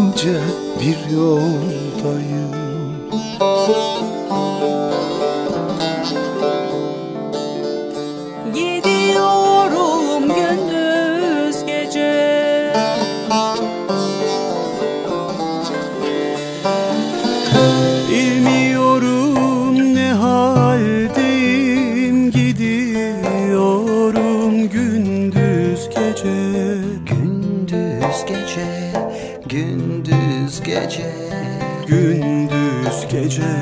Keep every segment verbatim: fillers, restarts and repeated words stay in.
ince bir yoldayım. Gidiyorum gündüz gece, bilmiyorum ne haldeyim, gidiyorum gündüz gece. Gündüz gece, gündüz gece, Gündüz gece.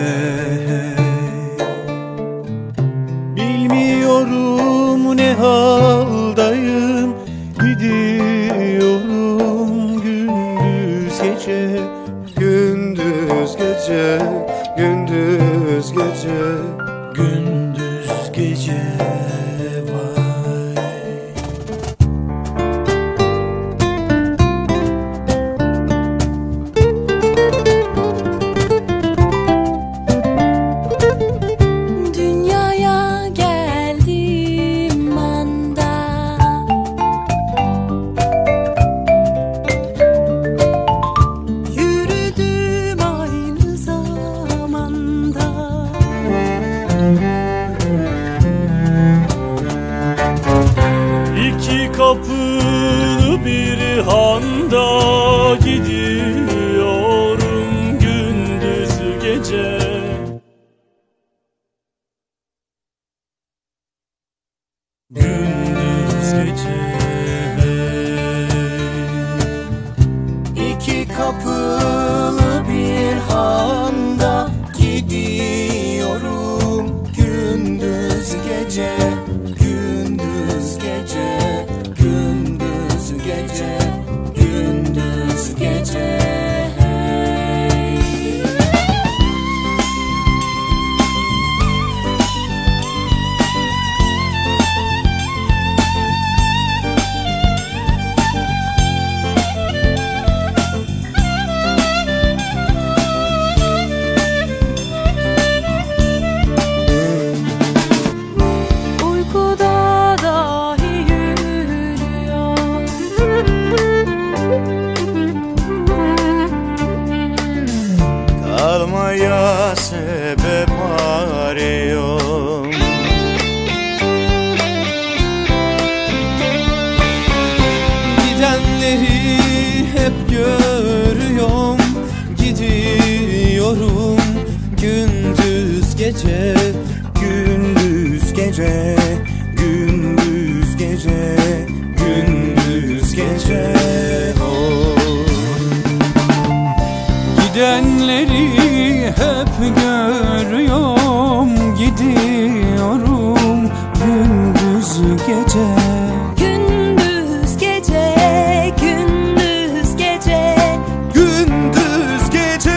Bilmiyorum ne haldayım, gidiyorum gündüz gece. Gündüz gece, gündüz gece, gündüz gece. Vay. dünyaya geldim anda, yürüdüm aynı zamanda. İki kapılı bir handa gidiyorum gündüz gece. Gündüz gece. İki kapılı bir handa gidiyorum gündüz gece, gündüz gece, gündüz gece, gündüz gece. Uykuda dahi yürüyor, Kalmaya sebep arıyorum. Gidenleri hep görüyorum, gidiyorum gündüz gece, gündüz gece, gündüz gece, gündüz gece. Oh. Gidenleri hep görüyorum, gidiyorum gündüz gece. gündüz gece, gündüz gece. Gündüz gece.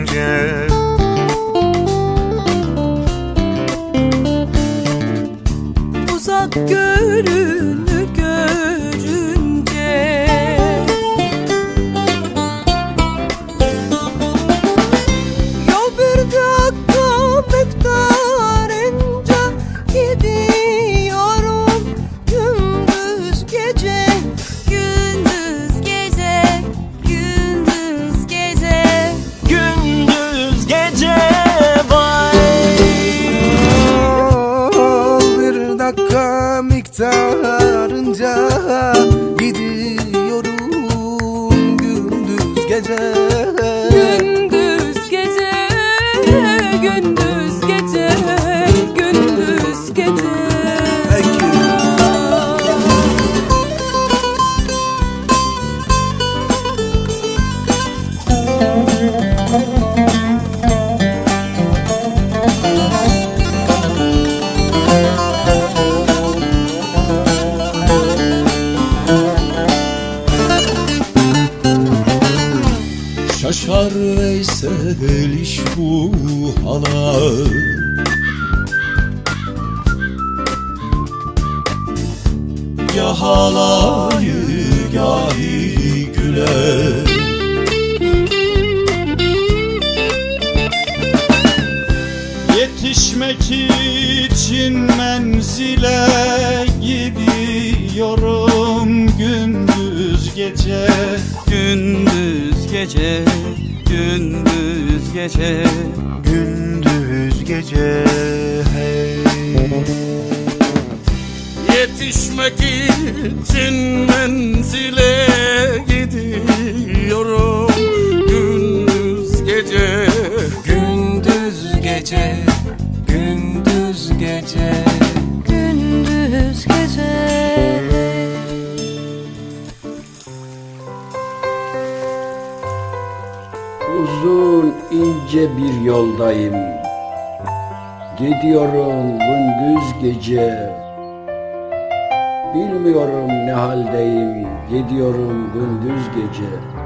görünce. Uzak görünür görünce. Yol bir dakika miktarınca gidiyorum gündüz gece, gündüz gece, gündüz gece, Gündüz gece vay. Bir dakika miktarınca gidiyorum gündüz gece. gündüz gece, gündüz gece, gündüz gece. Peki. Şaşar Veysel iş bu hala. Ya halayı gahi güler. Yetişmek için menzile gidiyorum gündüz gece. Gündüz gece, gündüz gece, Gündüz gece hey. Yetişmek için menzile gidiyorum gündüz gece. Gündüz gece, gündüz gece. Gündüz gece. Uzun ince bir yoldayım. Gidiyorum gündüz gece. Bilmiyorum ne haldeyim. Gidiyorum gündüz gece.